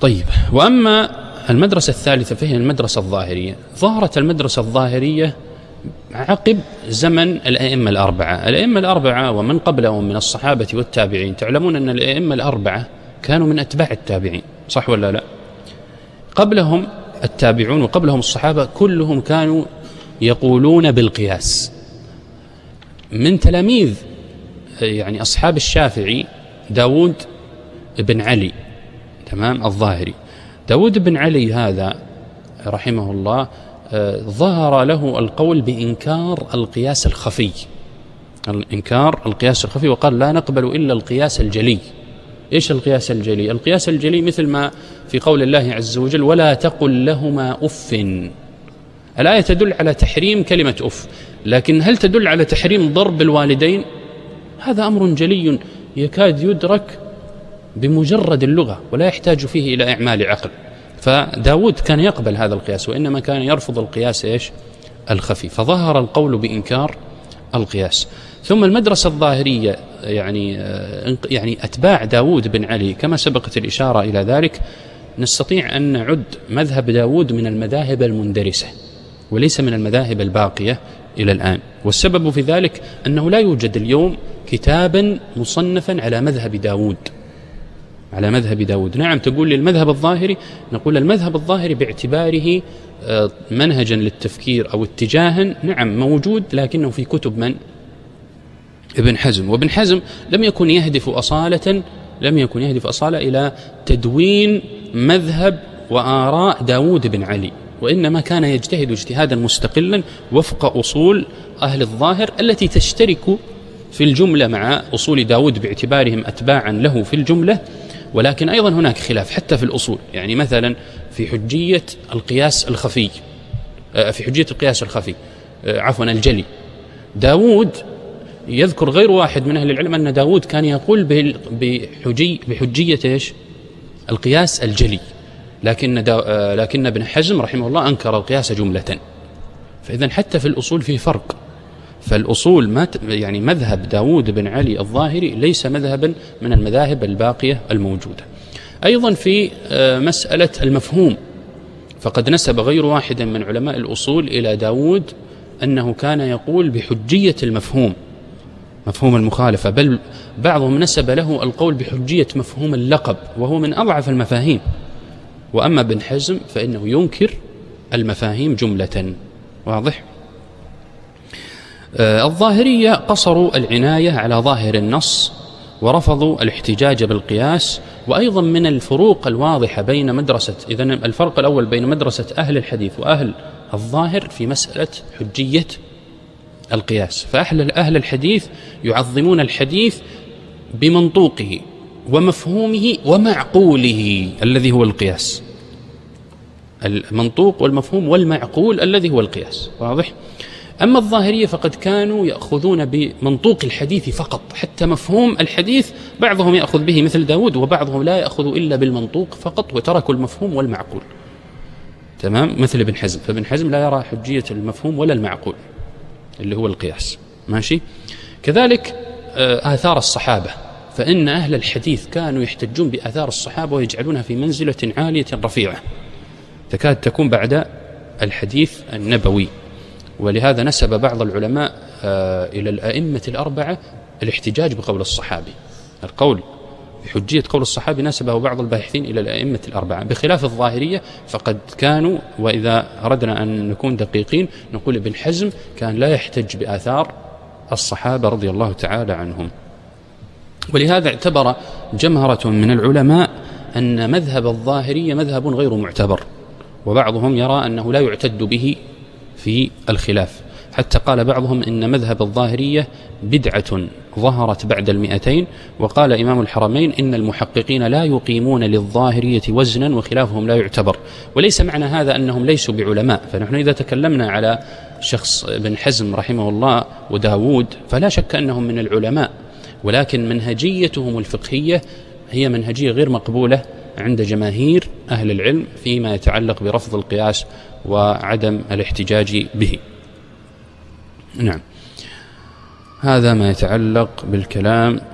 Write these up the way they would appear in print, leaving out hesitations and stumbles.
طيب، وأما المدرسة الثالثة فهي المدرسة الظاهرية. ظهرت المدرسة الظاهرية عقب زمن الأئمة الأربعة. الأئمة الأربعة ومن قبلهم من الصحابة والتابعين، تعلمون أن الأئمة الأربعة كانوا من أتباع التابعين، صح ولا لا؟ قبلهم التابعون وقبلهم الصحابة كلهم كانوا يقولون بالقياس. من تلاميذ يعني أصحاب الشافعي داود بن علي، تمام، الظاهري. داود بن علي هذا رحمه الله ظهر له القول بإنكار القياس الخفي، إنكار القياس الخفي، وقال لا نقبل إلا القياس الجلي. إيش القياس الجلي؟ القياس الجلي مثل ما في قول الله عز وجل ولا تقل لهما أف. الآية تدل على تحريم كلمة أف، لكن هل تدل على تحريم ضرب الوالدين؟ هذا أمر جلي يكاد يدرك بمجرد اللغة ولا يحتاج فيه إلى إعمال عقل. فداود كان يقبل هذا القياس، وإنما كان يرفض القياس إيش؟ الخفي. فظهر القول بإنكار القياس. ثم المدرسة الظاهرية يعني أتباع داود بن علي كما سبقت الإشارة إلى ذلك، نستطيع أن نعد مذهب داود من المذاهب المندرسة وليس من المذاهب الباقية إلى الآن. والسبب في ذلك أنه لا يوجد اليوم كتابا مصنفا على مذهب داود، على مذهب داود. نعم، تقول لي المذهب الظاهري، نقول المذهب الظاهري باعتباره منهجا للتفكير أو اتجاها، نعم موجود، لكنه في كتب من؟ ابن حزم. وابن حزم لم يكن يهدف أصالة إلى تدوين مذهب وآراء داود بن علي، وإنما كان يجتهد اجتهادا مستقلا وفق أصول أهل الظاهر التي تشترك في الجملة مع أصول داود باعتبارهم أتباعا له في الجملة، ولكن أيضا هناك خلاف حتى في الأصول. يعني مثلا في حجية القياس الخفي، الجلي، داود يذكر غير واحد من أهل العلم أن داود كان يقول بحجية إيش؟ القياس الجلي، لكن ابن حزم رحمه الله أنكر القياس جملة. فإذا حتى في الأصول في فرق. فالأصول يعني مذهب داود بن علي الظاهري ليس مذهبا من المذاهب الباقية الموجودة. أيضا في مسألة المفهوم، فقد نسب غير واحد من علماء الأصول إلى داود أنه كان يقول بحجية المفهوم، مفهوم المخالفة، بل بعضهم نسب له القول بحجية مفهوم اللقب، وهو من أضعف المفاهيم. وأما ابن حزم فإنه ينكر المفاهيم جملة. واضح؟ الظاهرية قصروا العناية على ظاهر النص ورفضوا الاحتجاج بالقياس. وأيضا من الفروق الواضحة بين إذن الفرق الأول بين مدرسة أهل الحديث وأهل الظاهر في مسألة حجية القياس. فأهل الحديث يعظمون الحديث بمنطوقه ومفهومه ومعقوله الذي هو القياس، المنطوق والمفهوم والمعقول الذي هو القياس. واضح؟ أما الظاهرية فقد كانوا يأخذون بمنطوق الحديث فقط، حتى مفهوم الحديث بعضهم يأخذ به مثل داود، وبعضهم لا يأخذ إلا بالمنطوق فقط وتركوا المفهوم والمعقول، تمام، مثل ابن حزم. فابن حزم لا يرى حجية المفهوم ولا المعقول اللي هو القياس. ماشي؟ كذلك آثار الصحابة، فإن أهل الحديث كانوا يحتجون بآثار الصحابة ويجعلونها في منزلة عالية رفيعة تكاد تكون بعد الحديث النبوي. ولهذا نسب بعض العلماء إلى الأئمة الأربعة الاحتجاج بقول الصحابي، القول بحجية قول الصحابي نسبه بعض الباحثين إلى الأئمة الأربعة، بخلاف الظاهرية فقد كانوا، وإذا أردنا أن نكون دقيقين نقول ابن حزم كان لا يحتج بآثار الصحابة رضي الله تعالى عنهم. ولهذا اعتبر جمهرة من العلماء أن مذهب الظاهرية مذهب غير معتبر، وبعضهم يرى أنه لا يعتد به في الخلاف، حتى قال بعضهم إن مذهب الظاهرية بدعة ظهرت بعد 200. وقال إمام الحرمين إن المحققين لا يقيمون للظاهرية وزنا وخلافهم لا يعتبر. وليس معنى هذا أنهم ليسوا بعلماء، فنحن إذا تكلمنا على شخص ابن حزم رحمه الله وداود فلا شك أنهم من العلماء، ولكن منهجيتهم الفقهية هي منهجية غير مقبولة عند جماهير أهل العلم فيما يتعلق برفض القياس وعدم الاحتجاج به. نعم، هذا ما يتعلق بالكلام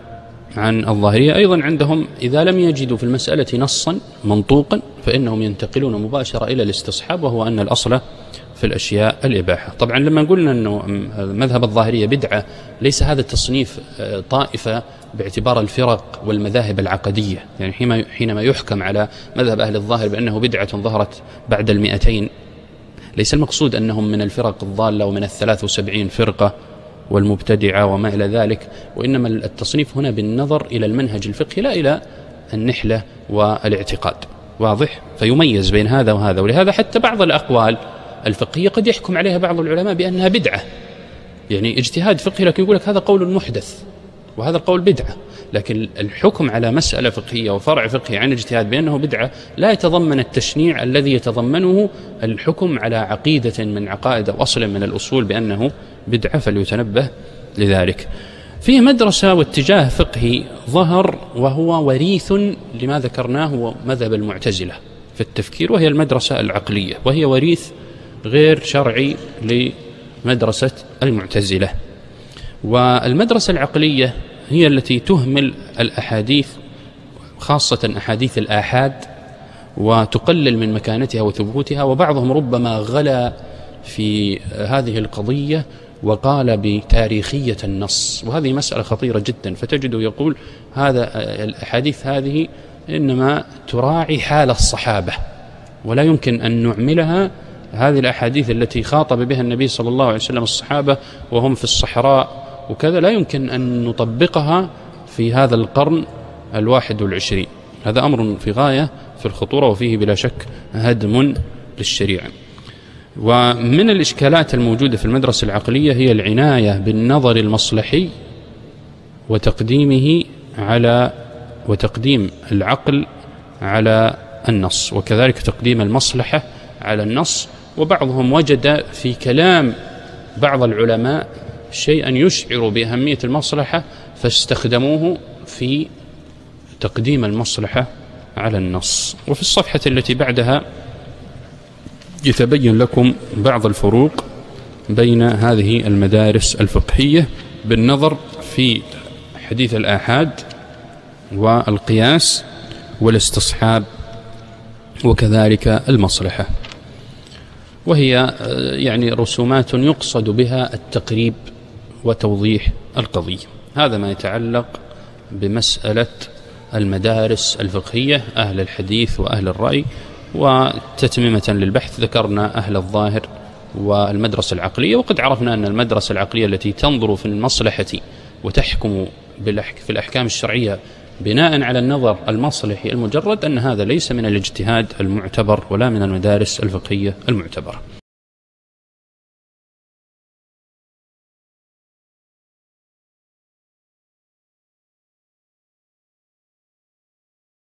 عن الظاهرية. أيضا عندهم إذا لم يجدوا في المسألة نصا منطوقا فإنهم ينتقلون مباشرة إلى الاستصحاب، وهو أن الأصل في الأشياء الإباحة. طبعا لما قلنا أنه مذهب الظاهرية بدعة، ليس هذا التصنيف طائفة باعتبار الفرق والمذاهب العقدية، يعني حينما يحكم على مذهب أهل الظاهر بأنه بدعة ظهرت بعد 200، ليس المقصود أنهم من الفرق الضالة ومن 73 فرقة والمبتدعة وما إلى ذلك، وإنما التصنيف هنا بالنظر إلى المنهج الفقهي لا إلى النحلة والاعتقاد، واضح؟ فيميز بين هذا وهذا. ولهذا حتى بعض الأقوال الفقهية قد يحكم عليها بعض العلماء بأنها بدعة، يعني اجتهاد فقهي لكن يقول لك هذا قول محدث وهذا القول بدعة، لكن الحكم على مسألة فقهية وفرع فقهي عن اجتهاد بأنه بدعة لا يتضمن التشنيع الذي يتضمنه الحكم على عقيدة من عقائد أو أصل من الأصول بأنه بدعة، فليتنبه لذلك. فيه مدرسة واتجاه فقهي ظهر وهو وريث لما ذكرناه مذهب المعتزلة في التفكير، وهي المدرسة العقلية، وهي وريث غير شرعي لمدرسة المعتزلة. والمدرسة العقلية هي التي تهمل الأحاديث، خاصة أحاديث الآحاد، وتقلل من مكانتها وثبوتها، وبعضهم ربما غلا في هذه القضية وقال بتاريخية النص، وهذه مسألة خطيرة جدا. فتجده يقول هذا الأحاديث هذه إنما تراعي حال الصحابة، ولا يمكن أن نعملها هذه الأحاديث التي خاطب بها النبي صلى الله عليه وسلم الصحابة وهم في الصحراء وكذا، لا يمكن أن نطبقها في هذا القرن 21. هذا أمر في غاية في الخطورة، وفيه بلا شك هدم للشريعة. ومن الإشكالات الموجودة في المدرسة العقلية هي العناية بالنظر المصلحي وتقديم العقل على النص، وكذلك تقديم المصلحة على النص. وبعضهم وجد في كلام بعض العلماء شيئا يشعر بأهمية المصلحة فاستخدموه في تقديم المصلحة على النص. وفي الصفحة التي بعدها يتبين لكم بعض الفروق بين هذه المدارس الفقهية بالنظر في حديث الآحاد والقياس والاستصحاب وكذلك المصلحة، وهي يعني رسومات يقصد بها التقريب وتوضيح القضية. هذا ما يتعلق بمسألة المدارس الفقهية، أهل الحديث وأهل الرأي. وتتميمة للبحث ذكرنا أهل الظاهر والمدرسة العقلية، وقد عرفنا أن المدرسة العقلية التي تنظر في المصلحة وتحكم في الأحكام الشرعية بناء على النظر المصلحي المجرد، أن هذا ليس من الاجتهاد المعتبر ولا من المدارس الفقهية المعتبرة.